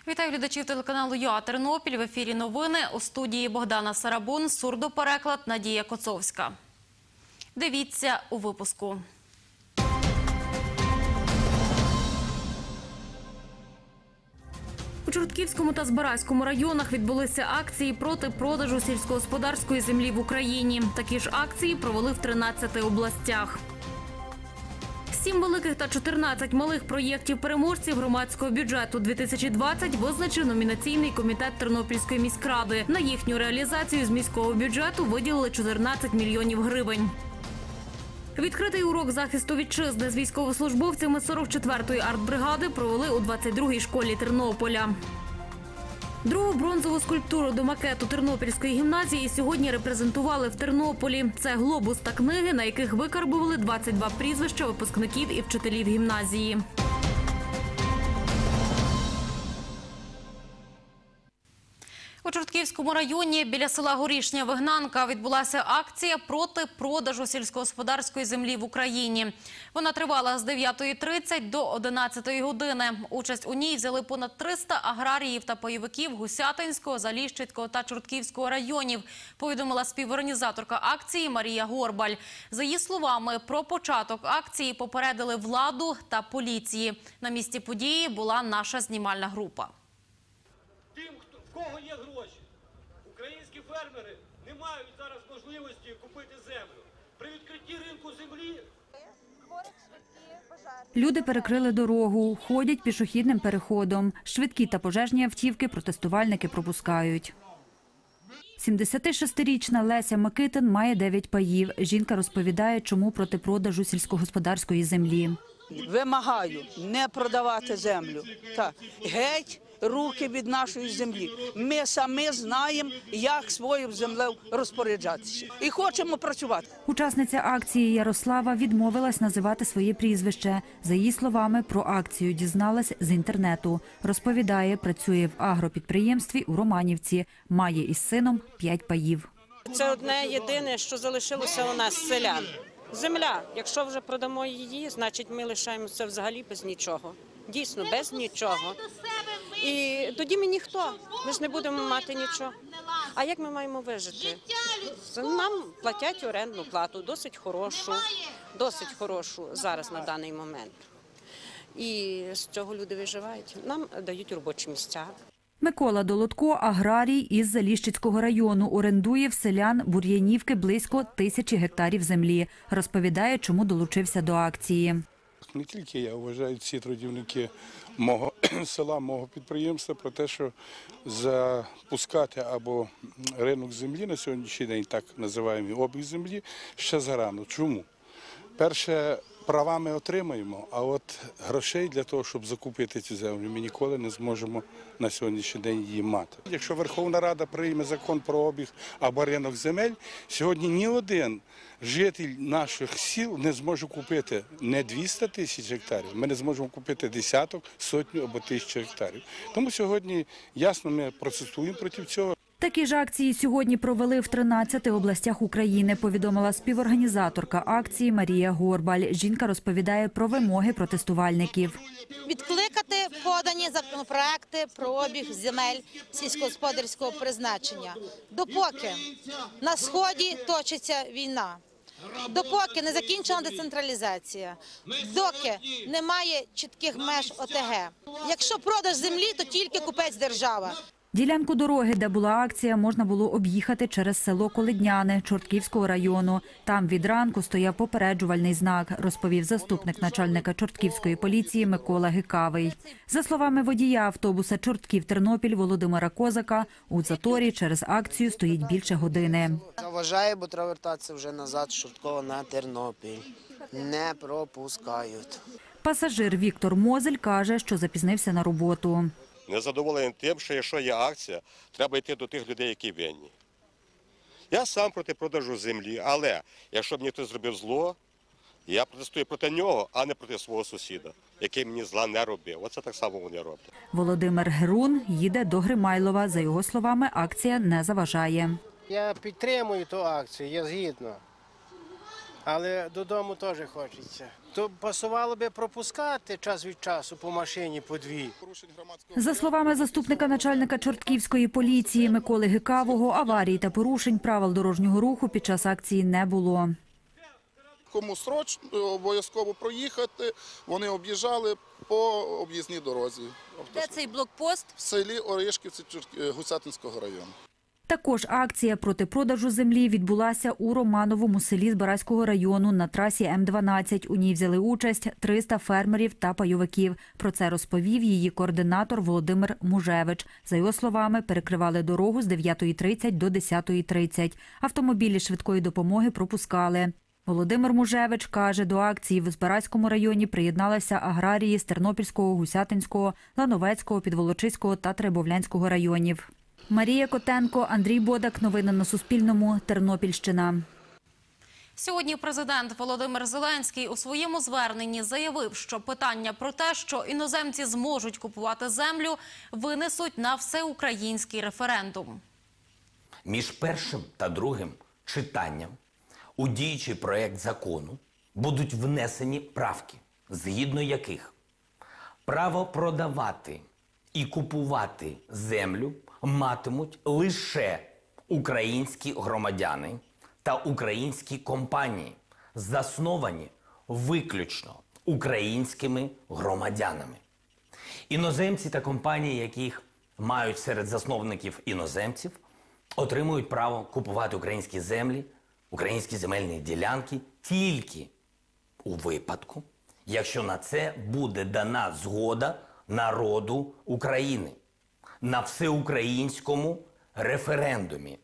Вітаю глядачів телеканалу ЮА Тернопіль. В ефірі новини. У студії Богдана Сарабун, сурдопереклад Надія Коцовська. Дивіться у випуску. У Чортківському та Збаразькому районах відбулися акції проти продажу сільськогосподарської землі в Україні. Такі ж акції провели в 13 областях. 7 великих та 14 малих проєктів переможців громадського бюджету 2020 визначив номінаційний комітет Тернопільської міськради. На їхню реалізацію з міського бюджету виділили 14 мільйонів гривень. Відкритий урок захисту вітчизни з військовослужбовцями 44-ї артбригади провели у 22-й школі Тернополя. Другу бронзову скульптуру до макету Тернопільської гімназії сьогодні репрезентували в Тернополі. Це глобус та книги, на яких викарбували 22 прізвища випускників і вчителів гімназії. У Чортківському районі біля села Горішня Вигнанка відбулася акція проти продажу сільськогосподарської землі в Україні. Вона тривала з 9:30 до 11 години. Участь у ній взяли понад 300 аграріїв та пайовиків Гусятинського, Заліщицького та Чортківського районів, повідомила співорганізаторка акції Марія Горбаль. За її словами, про початок акції попередили владу та поліції. На місці події була наша знімальна група. В кого є гроші? Українські фермери не мають зараз можливості купити землю. При відкритті ринку землі... Люди перекрили дорогу, ходять пішохідним переходом. Швидкі та пожежні автівки протестувальники пропускають. 76-річна Леся Микитин має 9 паїв. Жінка розповідає, чому проти продажу сільськогосподарської землі. Вимагаю не продавати землю. Так, геть руки від нашої землі. Ми самі знаємо, як своєю землею розпоряджатися. І хочемо працювати. Учасниця акції Ярослава відмовилась називати своє прізвище. За її словами, про акцію дізналась з інтернету. Розповідає, працює в агропідприємстві у Романівці. Має із сином 5 паїв. Це одне єдине, що залишилося у нас селян. Земля. Якщо вже продамо її, значить ми лишаємося взагалі без нічого. Дійсно, без нічого. І тоді ми ніхто. Ми ж не будемо мати нічого. А як ми маємо вижити? Нам платять орендну плату, досить хорошу зараз на даний момент. І з цього люди виживають. Нам дають робочі місця. Микола Долотко – аграрій із Заліщицького району. Орендує в селян Бур'янівки близько 1000 гектарів землі. Розповідає, чому долучився до акції. Не тільки я, вважаю всі трудівники мого села, мого підприємства про те, що запускати або ринок землі на сьогоднішній день, так називаємо обіг землі, ще зарано. Чому? Перше, права ми отримаємо, а от грошей для того, щоб закупити цю землю, ми ніколи не зможемо на сьогоднішній день її мати. Якщо Верховна Рада прийме закон про обіг або ринок земель, сьогодні ні один житель наших сіл не зможе купити не 200 тисяч гектарів, ми не зможемо купити десяток, сотню або 1000 гектарів. Тому сьогодні, ясно, ми протестуємо проти цього. Такі ж акції сьогодні провели в 13 областях України, повідомила співорганізаторка акції Марія Горбаль. Жінка розповідає про вимоги протестувальників. Відкликати подані законопроекти про обіг земель сільськогосподарського призначення. Допоки на Сході точиться війна, допоки не закінчена децентралізація, доки немає чітких меж ОТГ. Якщо продаж землі, то тільки купець держава. Ділянку дороги, де була акція, можна було об'їхати через село Колидняне Чортківського району. Там від ранку стояв попереджувальний знак, розповів заступник начальника Чортківської поліції Микола Гикавий. За словами водія автобуса Чортків-Тернопіль Володимира Козака, у заторі через акцію стоїть більше години. Заважає, бо треба вертатися вже назад з Чорткова на Тернопіль. Не пропускають. Пасажир Віктор Мозель каже, що запізнився на роботу. Незадоволений тим, що якщо є акція, треба йти до тих людей, які винні. Я сам проти продажу землі, але якщо мені хтось зробив зло, я протестую проти нього, а не проти свого сусіда, який мені зла не робив. Оце так само вони роблять. Володимир Герун їде до Гримайлова. За його словами, акція не заважає. Я підтримую ту акцію, я згідно. Але додому теж хочеться. То пасувало би пропускати час від часу по машині по дві. За словами заступника начальника Чортківської поліції Миколи Гикавого, аварій та порушень правил дорожнього руху під час акції не було. Кому срочно обов'язково проїхати, вони об'їжджали по об'їзній дорозі. Де цей блокпост? В селі Оришківці Гусятинського району. Також акція проти продажу землі відбулася у Романовому селі Збаразького району на трасі М12. У ній взяли участь 300 фермерів та пайовиків. Про це розповів її координатор Володимир Мужевич. За його словами, перекривали дорогу з 9:30 до 10:30. Автомобілі швидкої допомоги пропускали. Володимир Мужевич каже, до акції в Збаразькому районі приєдналися аграрії з Тернопільського, Гусятинського, Лановецького, Підволочиського та Требовлянського районів. Марія Котенко, Андрій Бодак. Новини на Суспільному. Тернопільщина. Сьогодні президент Володимир Зеленський у своєму зверненні заявив, що питання про те, що іноземці зможуть купувати землю, винесуть на всеукраїнський референдум. Між першим та другим читанням у діючий проект закону будуть внесені правки, згідно яких право продавати і купувати землю матимуть лише українські громадяни та українські компанії, засновані виключно українськими громадянами. Іноземці та компанії, яких мають серед засновників іноземців, отримують право купувати українські землі, українські земельні ділянки тільки у випадку, якщо на це буде дана згода народу України на всеукраїнському референдумі.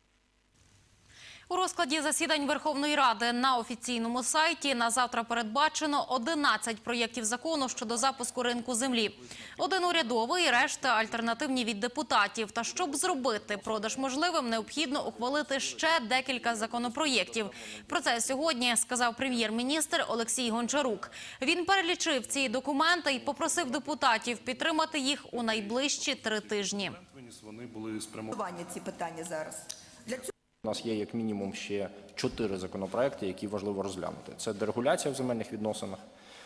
У розкладі засідань Верховної Ради на офіційному сайті на завтра передбачено 11 проєктів закону щодо запуску ринку землі. Один урядовий, решта альтернативні від депутатів. Та щоб зробити продаж можливим, необхідно ухвалити ще декілька законопроєктів. Про це сьогодні сказав прем'єр-міністр Олексій Гончарук. Він перелічив ці документи і попросив депутатів підтримати їх у найближчі 3 тижні. Вони були спрямовані ці питання зараз. У нас є як мінімум ще 4 законопроекти, які важливо розглянути. Це дерегуляція в земельних відносинах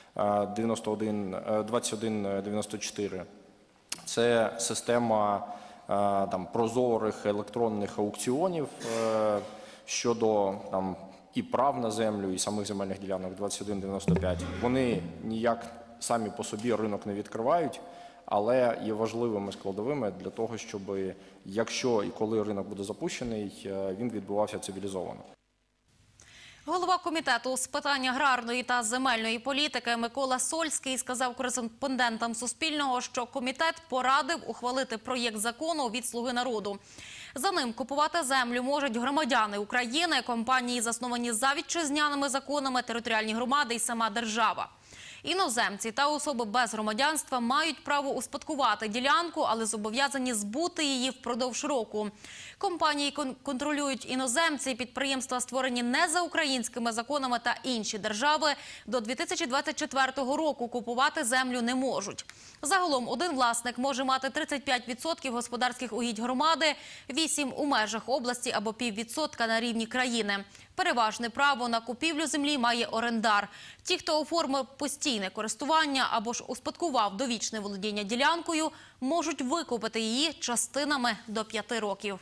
2194. Це система прозорих електронних аукціонів щодо і прав на землю, і самих земельних ділянок 2195. Вони ніяк самі по собі ринок не відкривають, але є важливими складовими для того, щоб якщо і коли ринок буде запущений, він відбувався цивілізовано. Голова комітету з питань аграрної та земельної політики Микола Сольський сказав кореспондентам Суспільного, що комітет порадив ухвалити проєкт закону від «Слуги народу». За ним купувати землю можуть громадяни України, компанії, засновані за вітчизняними законами, територіальні громади і сама держава. Іноземці та особи без громадянства мають право успадкувати ділянку, але зобов'язані збути її впродовж року. Компанії контролюють іноземці, підприємства, створені не за українськими законами, та інші держави до 2024 року купувати землю не можуть. Загалом один власник може мати 35% господарських угідь громади, 8% у межах області або 0,5% на рівні країни. Переважне право на купівлю землі має орендар. Ті, хто оформив постійне користування або ж успадкував довічне володіння ділянкою, можуть викупити її частинами до 5 років.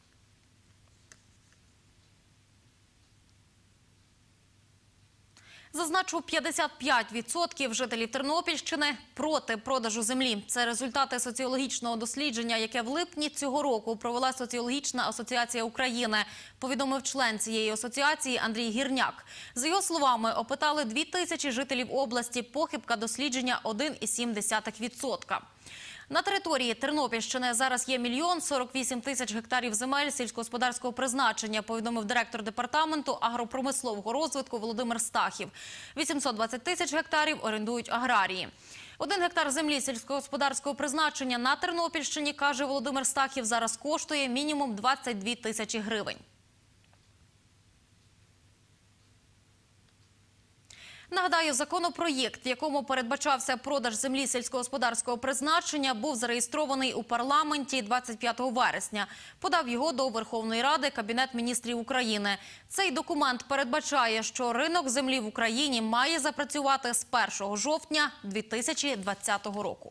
Зазначу, 55% жителів Тернопільщини проти продажу землі. Це результати соціологічного дослідження, яке в липні цього року провела Соціологічна асоціація України, повідомив член цієї асоціації Андрій Гірняк. За його словами, опитали 2000 жителів області, похибка дослідження 1,7%. На території Тернопільщини зараз є 1 048 000 гектарів земель сільськогосподарського призначення, повідомив директор департаменту агропромислового розвитку Володимир Стахів. 820 000 гектарів орендують аграрії. 1 гектар землі сільськогосподарського призначення на Тернопільщині, каже Володимир Стахів, зараз коштує мінімум 22 тисячі гривень. Нагадаю, законопроєкт, в якому передбачався продаж землі сільськогосподарського призначення, був зареєстрований у парламенті 25 вересня. Подав його до Верховної Ради Кабінет міністрів України. Цей документ передбачає, що ринок землі в Україні має запрацювати з 1 жовтня 2020 року.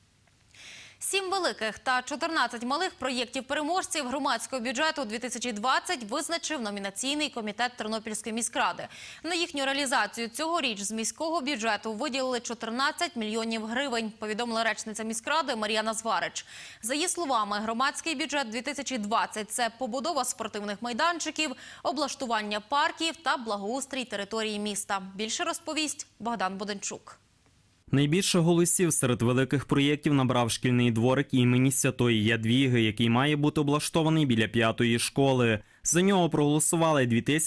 7 великих та 14 малих проєктів-переможців громадського бюджету 2020 визначив номінаційний комітет Тернопільської міськради. На їхню реалізацію цьогоріч з міського бюджету виділили 14 мільйонів гривень, повідомила речниця міськради Мар'яна Зварич. За її словами, громадський бюджет 2020 – це побудова спортивних майданчиків, облаштування парків та благоустрій території міста. Більше розповість Богдан Буденчук. Найбільше голосів серед великих проєктів набрав шкільний дворик імені Святої Ядвіги, який має бути облаштований біля 5-ї школи. За нього проголосували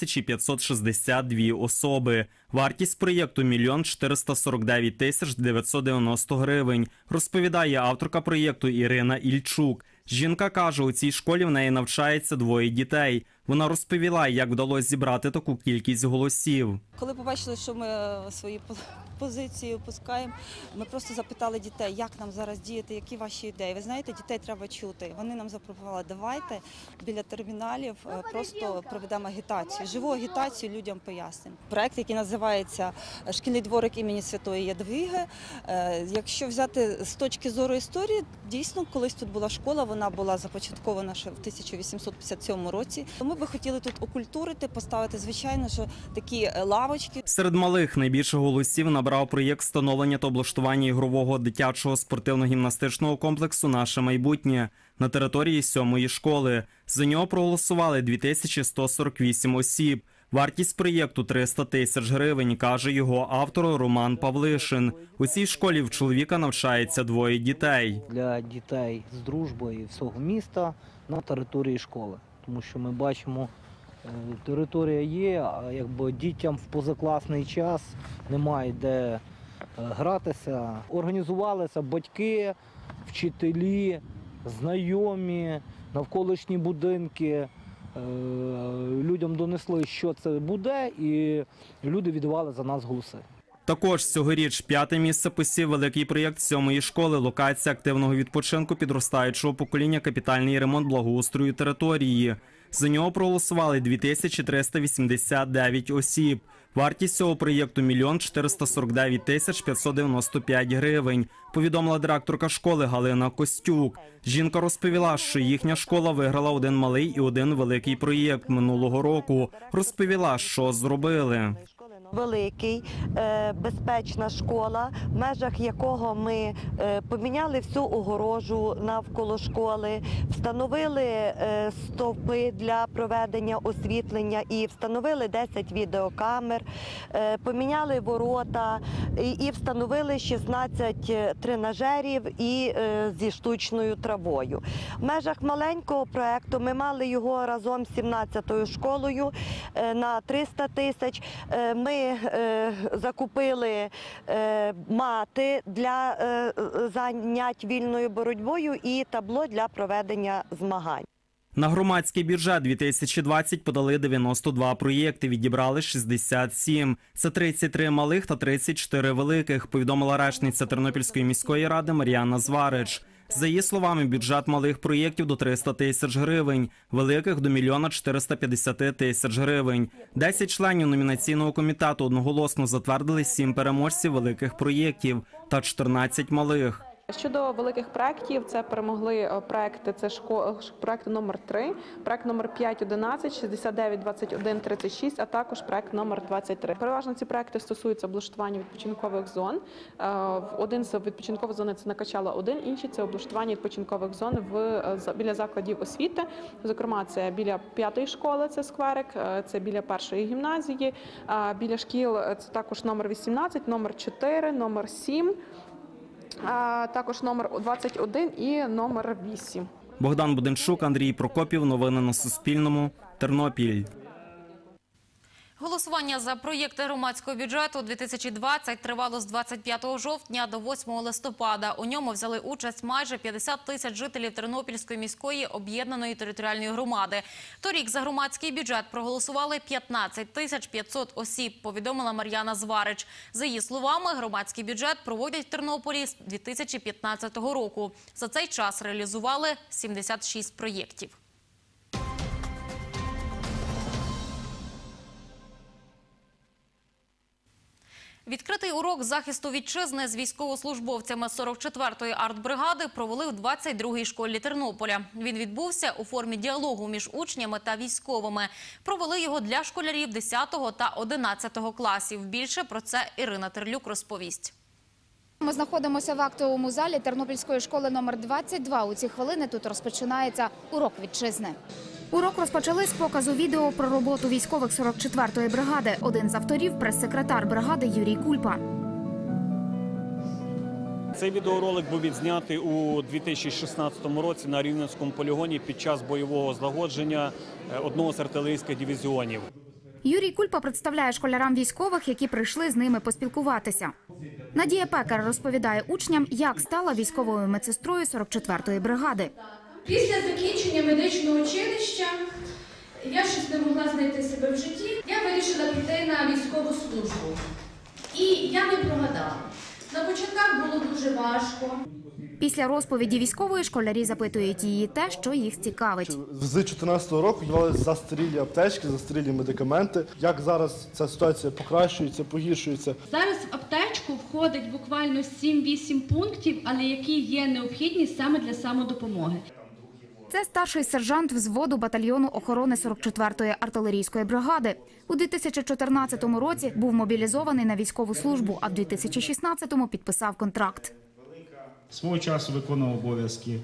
2562 особи. Вартість проєкту – 1 449 990 гривень, розповідає авторка проєкту Ірина Ільчук. Жінка каже, у цій школі в неї навчається 2 дітей. Вона розповіла, як вдалося зібрати таку кількість голосів. Коли побачили, що ми свої позиції опускаємо, ми просто запитали дітей, як нам зараз діяти, які ваші ідеї. Ви знаєте, дітей треба чути. Вони нам запропонували, давайте біля терміналів просто проведемо агітацію, живу агітацію людям пояснимо. Проект, який називається «Шкільний дворик імені Святої Ядвіги». Якщо взяти з точки зору історії, дійсно, колись тут була школа, вона була започаткована ще в 1857 році. Ми би хотіли тут окультурити, поставити, звичайно, що такі лавочки. Серед малих найбільше голосів набрав проєкт встановлення та облаштування ігрового дитячого спортивно-гімнастичного комплексу «Наше майбутнє» на території 7-ї школи. За нього проголосували 2148 осіб. Вартість проєкту – 300 тисяч гривень, каже його автор Роман Павлишин. У цій школі в чоловіка навчається 2 дітей. Для дітей з дружбою всього міста на території школи. Тому що ми бачимо, територія є, а якби дітям в позакласний час немає де гратися. Організувалися батьки, вчителі, знайомі, навколишні будинки. Людям донесли, що це буде, і люди віддавали за нас голоси. Також цьогоріч 5-те місце посів великий проєкт 7-ї школи «Локація активного відпочинку підростаючого покоління. Капітальний ремонт благоустрою території». За нього проголосували 2389 осіб. Вартість цього проєкту – 1 449 595 гривень, повідомила директорка школи Галина Костюк. Жінка розповіла, що їхня школа виграла 1 малий і 1 великий проєкт минулого року. Розповіла, що зробили. Великий, безпечна школа, в межах якого ми поміняли всю огорожу навколо школи, встановили стовпи для проведення освітлення і встановили 10 відеокамер, поміняли ворота і встановили 16 тренажерів і зі штучною травою. В межах маленького проєкту ми мали його разом з 17-ю школою на 300 тисяч. Ми закупили мати для занять вільною боротьбою і табло для проведення змагань. На громадський бюджет 2020 подали 92 проєкти, відібрали 67. Це 33 малих та 34 великих, повідомила речниця Тернопільської міської ради Мар'яна Зварич. За її словами, бюджет малих проєктів до 300 тисяч гривень, великих до 1 450 тисяч гривень. 10 членів номінаційного комітету одноголосно затвердили 7 переможців великих проєктів та 14 малих. Щодо великих проєктів, це перемогли проєкти, це проєкт номер 3, проєкт номер 511, 69, 21, 36, а також проєкт номер 23. Переважно ці проєкти стосуються облаштування відпочинкових зон. Один з відпочинкових зон – це Накачала 1, інший – це облаштування відпочинкових зон біля закладів освіти. Зокрема, це біля 5-ї школи, це скверик, це біля 1-ї гімназії, біля шкіл це також номер 18, номер 4, номер 7. Також номер 21 і номер 8. Богдан Буденчук, Андрій Прокопів. Новини на Суспільному. Тернопіль. Голосування за проєкти громадського бюджету 2020 тривало з 25 жовтня до 8 листопада. У ньому взяли участь майже 50 тисяч жителів Тернопільської міської об'єднаної територіальної громади. Торік за громадський бюджет проголосували 15 тисяч 500 осіб, повідомила Мар'яна Зварич. За її словами, громадський бюджет проводять в Тернополі з 2015 року. За цей час реалізували 76 проєктів. Відкритий урок захисту вітчизни з військовослужбовцями 44-ї артбригади провели в 22-й школі Тернополя. Він відбувся у формі діалогу між учнями та військовими. Провели його для школярів 10 та 11 класів. Більше про це Ірина Терлюк розповість. Ми знаходимося в актовому залі Тернопільської школи номер 22. У ці хвилини тут розпочинається урок вітчизни. Урок розпочали з показу відео про роботу військових 44-ї бригади. Один з авторів – прес-секретар бригади Юрій Кульпа. Цей відеоролик був відзнятий у 2016 році на Рівненському полігоні під час бойового злагодження одного з артилерійських дивізіонів. Юрій Кульпа представляє школярам військових, які прийшли з ними поспілкуватися. Надія Пекар розповідає учням, як стала військовою медсестрою 44-ї бригади. Після закінчення медичного училища я щось не могла знайти себе в житті. Я вирішила піти на військову службу. І я не прогадала. На початках було дуже важко. Після розповіді військової школярі запитують її те, що їх цікавить. З 2014 року відбувалися застарілі аптечки, застарілі медикаменти. Як зараз ця ситуація покращується, погіршується? Зараз в аптечку входить буквально 7-8 пунктів, але які є необхідні саме для самодопомоги. Це старший сержант взводу батальйону охорони 44-ї артилерійської бригади. У 2014 році був мобілізований на військову службу, а в 2016-му підписав контракт. Свого часу виконував обов'язки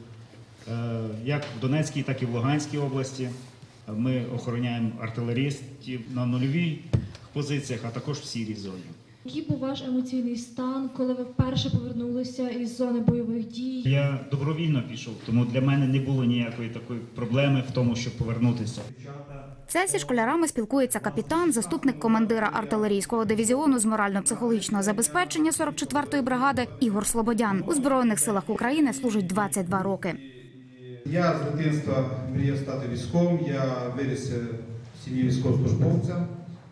як в Донецькій, так і в Луганській області. Ми охороняємо артилерістів на нульовій позиціях, а також в сірій зоні. Який був ваш емоційний стан, коли ви вперше повернулися із зони бойових дій? Я добровільно пішов, тому для мене не було ніякої такої проблеми в тому, щоб повернутися. Це зі школярами спілкується капітан, заступник командира артилерійського дивізіону з морально-психологічного забезпечення 44-ї бригади Ігор Слободян. У Збройних силах України служить 22 роки. Я з дитинства мріяв стати військовим, я виріс в сім'ї військовослужбовця,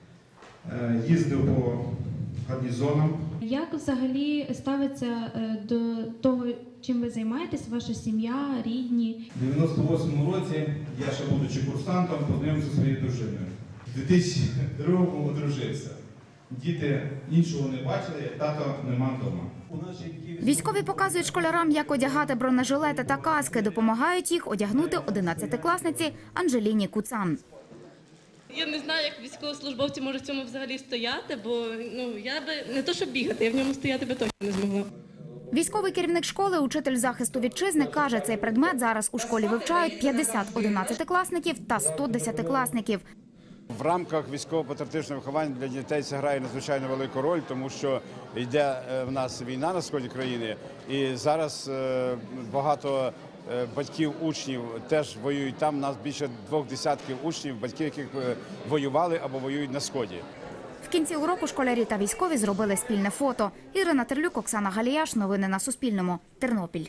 їздив по гарнізонам. Як взагалі ставиться до того, чим ви займаєтесь, ваша сім'я, рідні? У 98-му році, я ще будучи курсантом, познайомився зі своєю дружиною. У 2002-му одружився. Діти іншого не бачили, тато нема вдома. Військові показують школярам, як одягати бронежилети та каски. Допомагають їх одягнути 11-класниці Анжеліні Куцан. Я не знаю, як військовослужбовці можуть в цьому взагалі стояти, бо я би не то, щоб бігати, я в ньому стояти би точно не змогла. Військовий керівник школи, учитель захисту вітчизни, каже, цей предмет зараз у школі вивчають 50 11-класників та 100 10-класників. В рамках військово-патріотичного виховання для дітей це грає надзвичайно велику роль, тому що йде в нас війна на сході країни, і зараз багато батьків, учнів теж воюють там. У нас більше 20 учнів, батьків, яких воювали або воюють на сході. В кінці уроку школярі та військові зробили спільне фото. Ірина Терлюк, Оксана Галіяш. Новини на Суспільному. Тернопіль.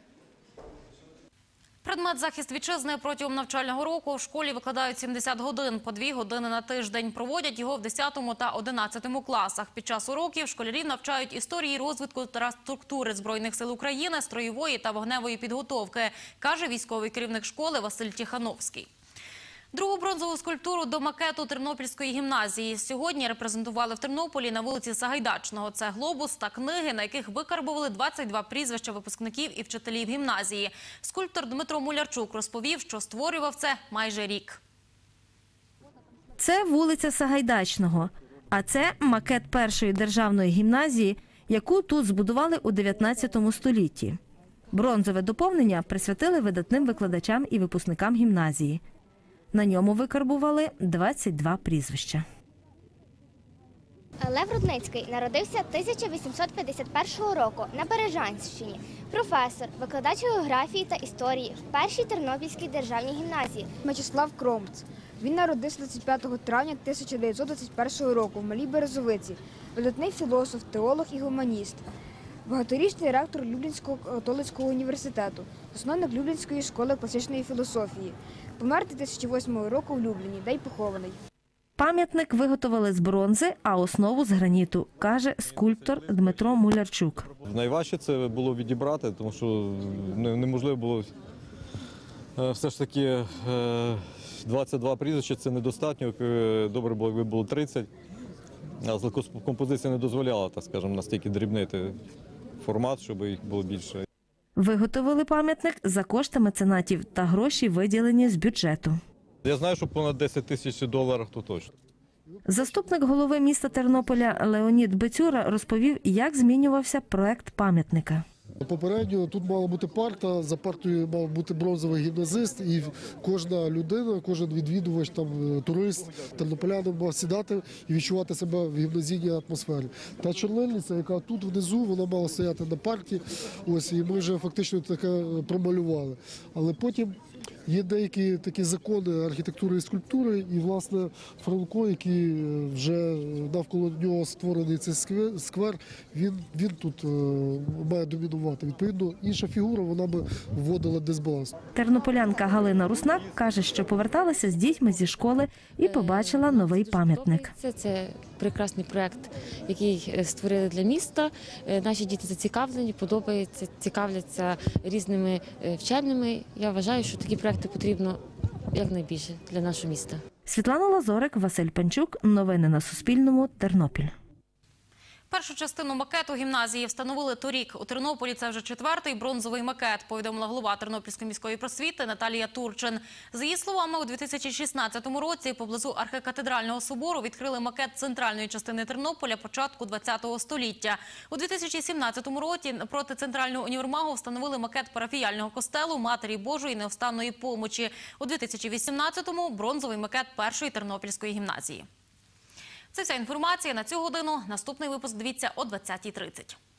Предмет «Захист вітчизни» протягом навчального року в школі викладають 70 годин, по 2 години на тиждень. Проводять його в 10 та 11 класах. Під час уроків школярів навчають історії розвитку та структури Збройних сил України, строєвої та вогневої підготовки, каже військовий керівник школи Василь Тіхановський. Другу бронзову скульптуру до макету Тернопільської гімназії сьогодні репрезентували в Тернополі на вулиці Сагайдачного. Це глобус та книги, на яких викарбували 22 прізвища випускників і вчителів гімназії. Скульптор Дмитро Мулярчук розповів, що створював це майже рік. Це вулиця Сагайдачного, а це макет першої державної гімназії, яку тут збудували у 19 столітті. Бронзове доповнення присвятили видатним викладачам і випускникам гімназії. На ньому викарбували 22 прізвища. Лев Рудницький народився 1851 року на Бережанщині. Професор, викладач географії та історії в першій Тернопільській державній гімназії. Мечислав Кромц. Він народився 25 травня 1921 року в Малій Березовиці. Видатний філософ, теолог і гуманіст. Багаторічний ректор Люблінського католицького університету, засновник Люблінської школи класичної філософії. Помер 2008 року в Любліні, де й похований. Пам'ятник виготовили з бронзи, а основу з граніту, каже скульптор Дмитро Мулярчук. Найважче це було відібрати, тому що неможливо було все ж таки 22 прізвища – це недостатньо, добре було, якби було 30, а композиція не дозволяла, так скажемо, настільки дрібнити формат, щоб їх було більше. Виготовили пам'ятник за кошти меценатів та гроші виділені з бюджету. Я знаю, що понад 10 тисяч доларів то точно. Заступник голови міста Тернополя Леонід Бецюра розповів, як змінювався проект пам'ятника. Попередньо тут мала бути парта, за партою мав бути бронзовий гімназист, і кожна людина, кожен відвідувач, турист, тернополянин мав сідати і відчувати себе в гімназійній атмосфері. Та чорнильниця, яка тут внизу, вона мала стояти на парті, ось, і ми вже фактично таке промалювали. Але потім є деякі такі закони архітектури і скульптури, і, власне, Франко, який вже навколо нього створений цей сквер, він тут має домінувати. Відповідно, інша фігура, вона би вводила дисбаланс. Тернополянка Галина Руснак каже, що поверталася з дітьми зі школи і побачила новий пам'ятник. Це прекрасний проєкт, який створили для міста. Наші діти зацікавлені, подобаються, цікавляться різними вченими. Я вважаю, що такі проєкти потрібно якнайбільше для нашого міста. Світлана Лазорик, Василь Панчук. Новини на Суспільному. Тернопіль. Першу частину макету гімназії встановили торік. У Тернополі це вже 4-й бронзовий макет, повідомила голова Тернопільської міської просвіти Наталія Турчин. За її словами, у 2016 році поблизу архікатедрального собору відкрили макет центральної частини Тернополя початку ХХ століття. У 2017 році проти центрального універмагу встановили макет парафіяльного костелу Матері Божої невстанної помочі. У 2018-му бронзовий макет першої Тернопільської гімназії. Це вся інформація на цю годину. Наступний випуск дивіться о 20:30.